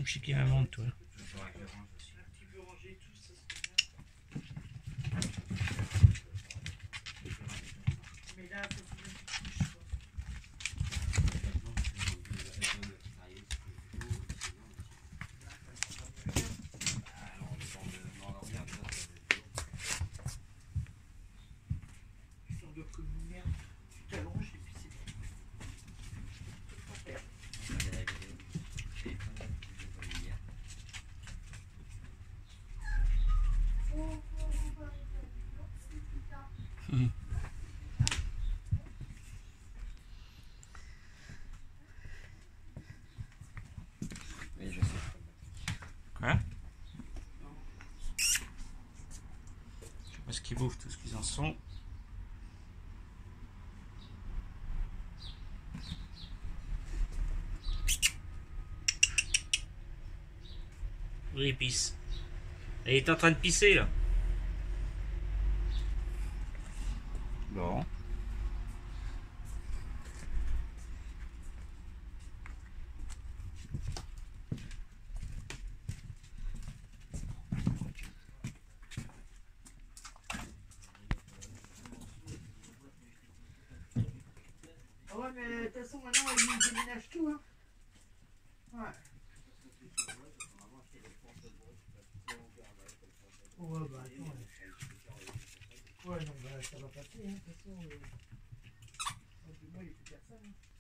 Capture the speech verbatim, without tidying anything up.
je sais qu'il y a un monde, toi. Mmh. Oui, je sais. Quoi? Je sais pas ce qu'ils bouffent, tout ce qu'ils en sont. Oui, il pisse. Il est en train de pisser là. Bon. Ouais, mais de toute façon, maintenant, ils déménagent tout, hein. Ouais. Ouais, bah attends. Ouais, non, bah ça va passer, hein, de toute façon. Euh... Moi, il n'y a plus personne. Hein.